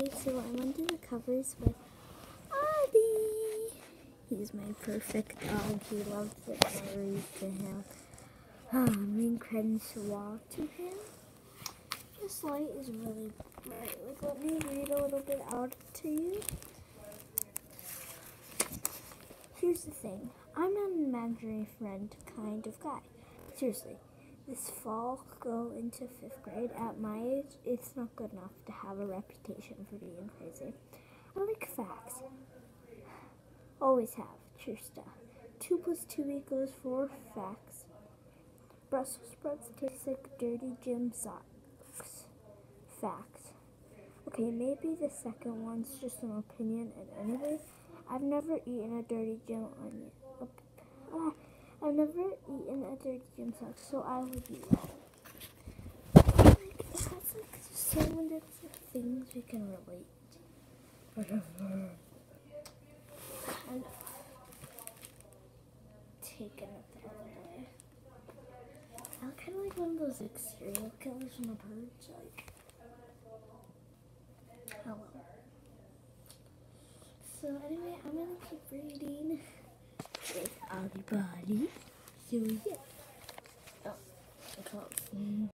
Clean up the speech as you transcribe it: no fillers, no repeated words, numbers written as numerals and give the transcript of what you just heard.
Okay, so I'm under the covers with Arby. He's my perfect dog. He loves it when I read to him. Main Crenshaw to him. This light is really bright. Like, let me read a little bit out to you. Here's the thing. I'm not an imaginary friend kind of guy. Seriously. This fall, go into 5th grade. At my age, it's not good enough to have a reputation for being crazy. I like facts. Always have. Trista. 2 plus 2 equals 4 facts. Brussels sprouts taste like dirty gym socks. Facts. Okay, maybe the second one's just an opinion, and anyway, I've never eaten a dirty gym onion. I've never eaten a dirty gym sock, so I would be wrong. Like, that's like so many things we can relate. Whatever. Kind of taken it the other way. I'm kind of like one of those like serial killers from the birds, like. Hello. So anyway, I'm gonna keep reading with Alibody. So yeah. Oh, close.